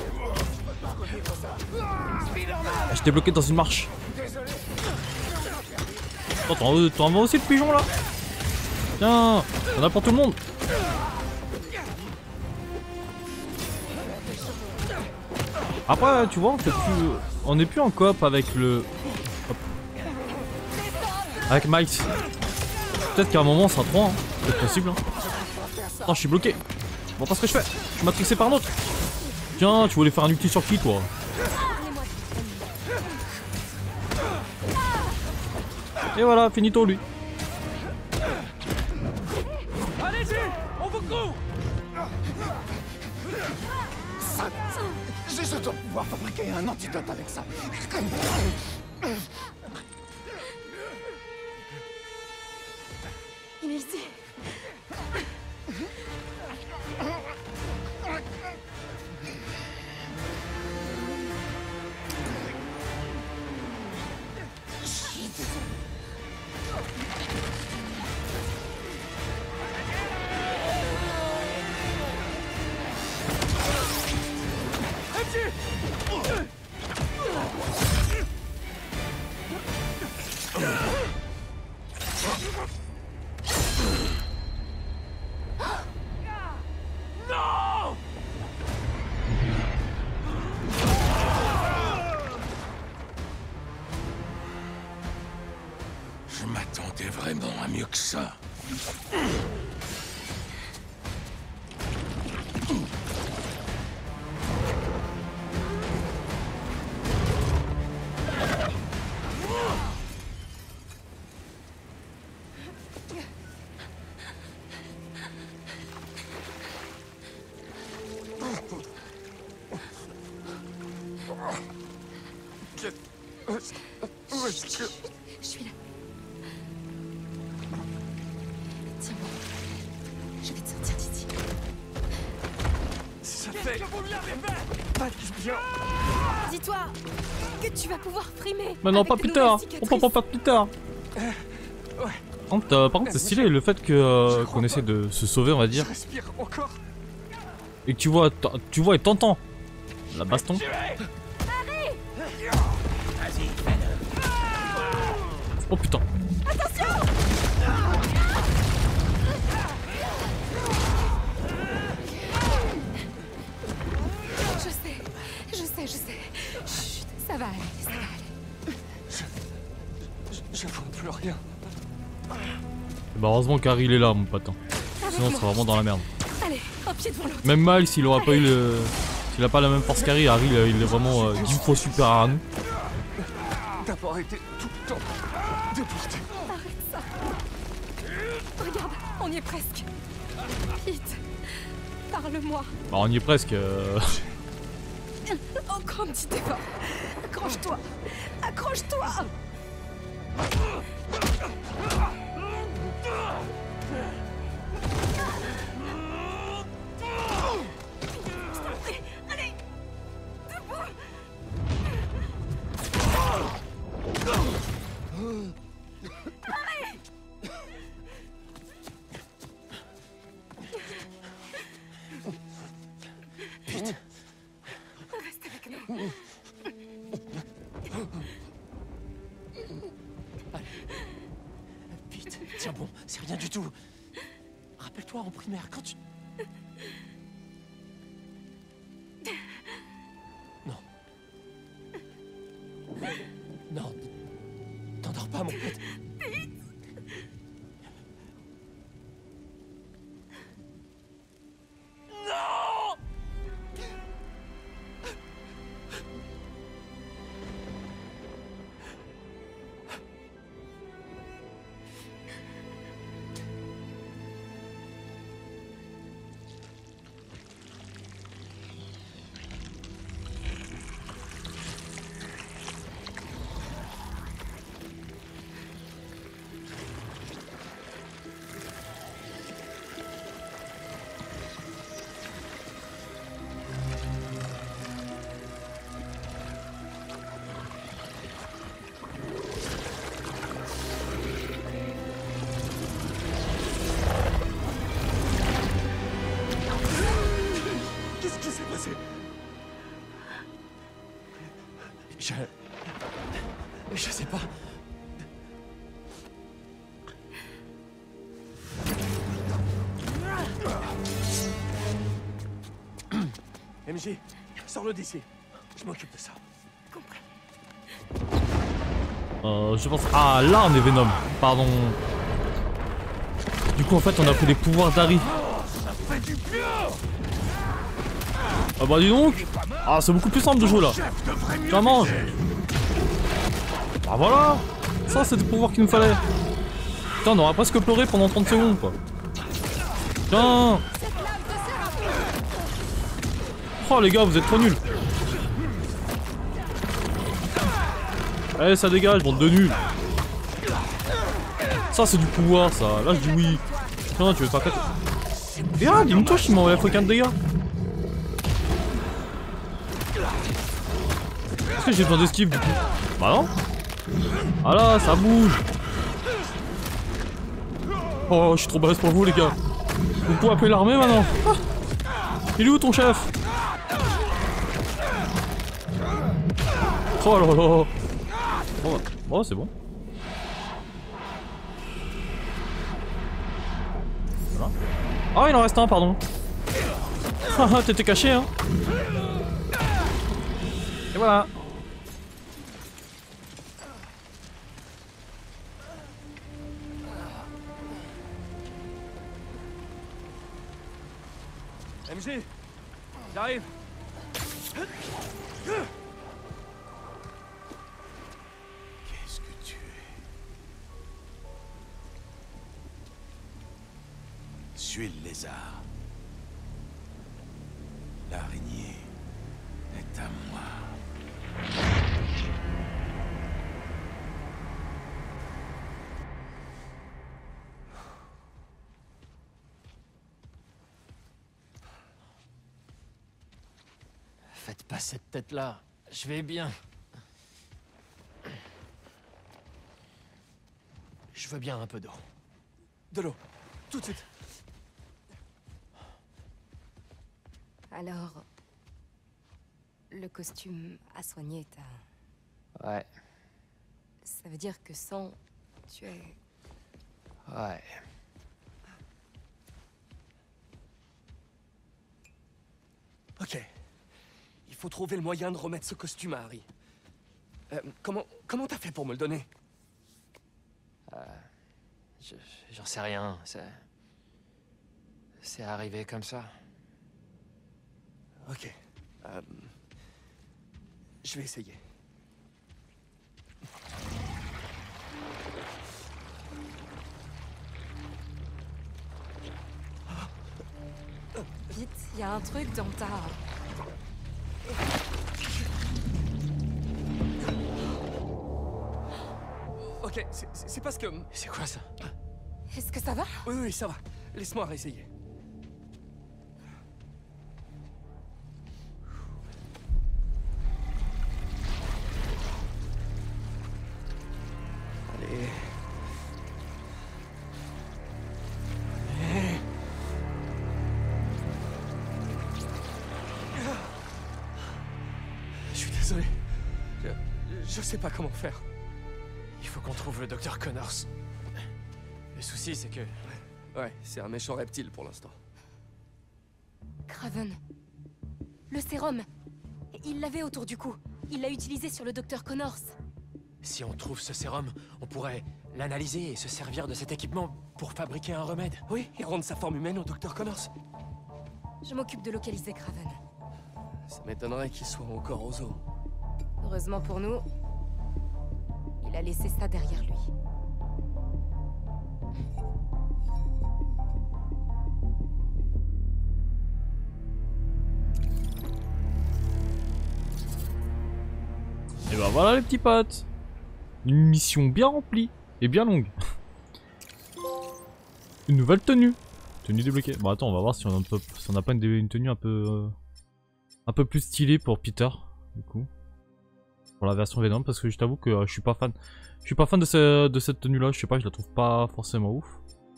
Ah, j'étais bloqué dans une marche. Attends, t'en vas aussi le pigeon là? Tiens, y'en a pour tout le monde. Après, tu vois, on fait plus, on n'est plus en coop avec le, hop. Avec Miles. Peut-être qu'à un moment, ça sera trois, hein. C'est possible. Hein. Attends, je suis bloqué. Je vois pas ce que je fais. Je suis matrixé par un autre. Tiens, tu voulais faire un ulti sur qui, toi? Et voilà, finito lui. Allez-y, on vous court. Ça, ça, je dois pouvoir fabriquer un antidote avec ça. Il est ici. Je m'attendais vraiment à mieux que ça. Je suis là. Tiens-moi. Je vais te sortir d'ici. Ça fait... Qu'est-ce que vous lui avez fait? Pas bien. Dis-toi que tu vas pouvoir frimer. Mais non, avec pas tes plus tard. nouvelles On peut pas, pas plus tard. Euh, ouais. Par contre, euh, par contre, c'est stylé le fait que euh, qu'on essaie de se sauver, on va dire. Je respire encore. Et que tu vois, tu vois et t'entends la baston. Oh putain. Attention! Je sais, je sais, je sais. Chut, ça va aller, ça va aller. Je, je vois plus rien. Bah heureusement qu'Harry il est là, mon pote. Sinon, on serait vraiment dans la merde. Allez, un pied devant l'autre. Même Miles, s'il aura pas eu le, s'il a pas la même force qu'Harry, Harry, il, il est vraiment euh, dix fois supérieur à nous. D'avoir été tout le temps déporté. Arrête ça. Regarde, on y est presque. Vite, parle-moi. Bah on y est presque. Euh... Encore un petit effort. Accroche-toi. Accroche-toi. Allez, debout. Allez. Vite. Reste avec nous. Allez. Vite. Tiens bon, c'est rien du tout. Rappelle-toi en primaire quand tu... Non. Non. T'endors pas, mon pote. Non! Je... Je sais pas. M J, sors-le d'ici. Je m'occupe de ça. Euh, je pense... Ah, là on est Venom. Pardon. Du coup, en fait, on a pris les pouvoirs d'Harry. Ah bah dis donc. Ah, c'est beaucoup plus simple de jouer là. Tiens, mange. Bah voilà. Ça, c'est le pouvoir qu'il nous fallait. Putain, on aura presque pleuré pendant trente secondes, quoi. Tiens. Oh, les gars, vous êtes trop nuls. Allez, ça dégage, bande de nuls. Ça, c'est du pouvoir, ça. Là, je dis oui. Tiens, tu veux faire quatre... Regarde, il me touche, il m'enlève aucun de dégâts. Est-ce que j'ai besoin d'esquive, du coup? Bah non. Ah là, ça bouge. Oh, je suis trop balèze pour vous, les gars. Vous pouvez appeler l'armée, maintenant. Ah. Il est où, ton chef? Oh là là. Bon, bah. Oh, c'est bon. Voilà. Ah, il en reste un, pardon. Haha, t'étais caché, hein. Et voilà. M J, j'arrive. Qu'est-ce que tu es? Suis le lézard. L'araignée est à moi. Faites pas cette tête-là. Je vais bien. Je veux bien un peu d'eau. De l'eau. Tout de suite. Alors... Le costume à soigner ta... Ouais. Ça veut dire que sans... Tu es... Ouais. Ok. Il faut trouver le moyen de remettre ce costume à Harry. Euh, comment... Comment t'as fait pour me le donner? Euh... je- J'en sais rien, c'est... C'est arrivé comme ça. Ok. Euh... Je vais essayer. Vite, il y a un truc dans ta... Ok, c'est- c'est parce que... C'est quoi ça? Est-ce que ça va? Oui, oui, ça va. Laisse-moi réessayer. Allez. Allez. Je suis désolé. Je... Je sais pas comment faire. Il faut qu'on trouve le docteur Connors. Le souci, c'est que... Ouais, c'est un méchant reptile pour l'instant. Craven. Le sérum. Il l'avait autour du cou. Il l'a utilisé sur le docteur Connors. Si on trouve ce sérum, on pourrait l'analyser et se servir de cet équipement pour fabriquer un remède. Oui, et rendre sa forme humaine au docteur Connors. Je m'occupe de localiser Craven. Ça m'étonnerait qu'il soit encore aux eaux. Heureusement pour nous, il a laissé ça derrière lui. Et bah voilà les petits potes. Une mission bien remplie et bien longue. Une nouvelle tenue. Tenue débloquée. Bon attends, on va voir si on a, peu, si on a pas une, une tenue un peu euh, un peu plus stylée pour Peter, du coup. Pour la version Venom, parce que je t'avoue que euh, je suis pas fan. Je suis pas fan de, ce, de cette tenue là, je sais pas, je la trouve pas forcément ouf.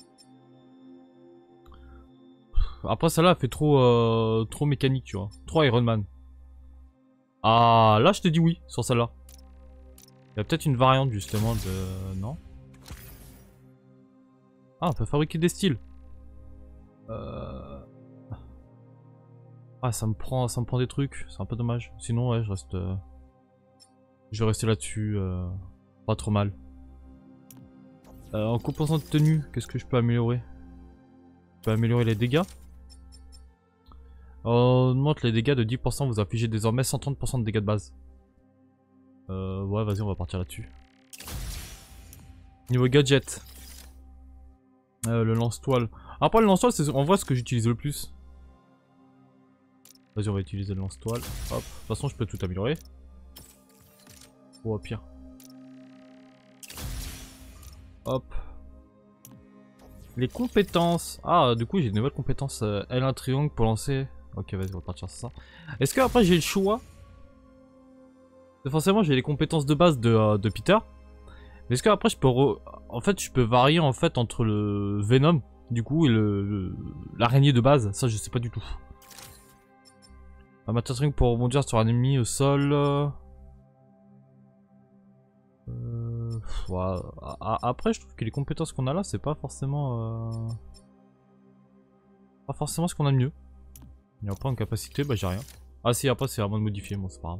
Après celle-là elle fait trop euh, trop mécanique, tu vois. Trop Iron Man. Ah là je te dis oui sur celle-là. Il y a peut-être une variante justement de... Non? Ah, on peut fabriquer des styles. Euh... Ah, ça me prend, ça me prend des trucs. C'est un peu dommage. Sinon, ouais, je reste... Euh... Je vais rester là-dessus. Euh... Pas trop mal. Euh, en compensant de tenue, qu'est-ce que je peux améliorer? Je peux améliorer les dégâts. On augmente les dégâts de dix pour cent. Vous infligez désormais cent trente pour cent de dégâts de base. Euh, ouais, vas-y, on va partir là-dessus. Niveau gadget. Euh, le lance-toile. Après, le lance-toile, c'est en vrai ce que j'utilise le plus. Vas-y, on va utiliser le lance-toile. Hop. De toute façon, je peux tout améliorer. Ou au pire. Hop. Les compétences. Ah, du coup, j'ai de nouvelles compétences. Euh, L un triangle pour lancer. Ok, vas-y, on va partir sur ça. Est-ce que après j'ai le choix? Forcément, j'ai les compétences de base de, euh, de Peter. Mais est-ce que après je peux re... En fait, je peux varier en fait entre le Venom, du coup, et le l'araignée de base. Ça, je sais pas du tout. Un matériel pour rebondir sur un ennemi au sol. Euh... Ouais. Après, je trouve que les compétences qu'on a là, c'est pas forcément... Euh... Pas forcément ce qu'on a de mieux. Et après, en capacité, bah j'ai rien. Ah si, après, c'est à moi de modifier, moi, c'est pas grave.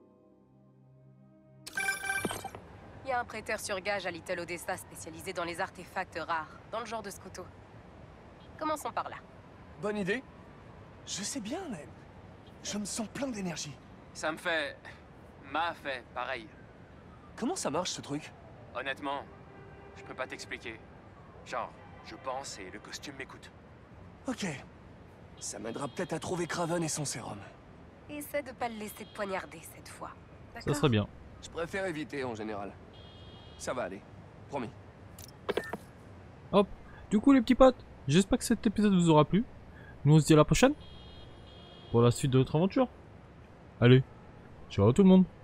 Il y a un prêteur sur gage à Little Odessa spécialisé dans les artefacts rares, dans le genre de ce couteau. Commençons par là. Bonne idée. Je sais bien, Len. Je me sens plein d'énergie. Ça me fait... m'a fait pareil. Comment ça marche ce truc? Honnêtement, je peux pas t'expliquer. Genre, je pense et le costume m'écoute. Ok. Ça m'aidera peut-être à trouver Kraven et son sérum. Essaie de pas le laisser te poignarder cette fois. Ça serait bien. Je préfère éviter en général. Ça va aller. Promis. Hop. Du coup les petits potes, j'espère que cet épisode vous aura plu. Nous on se dit à la prochaine. Pour la suite de notre aventure. Allez. Ciao tout le monde.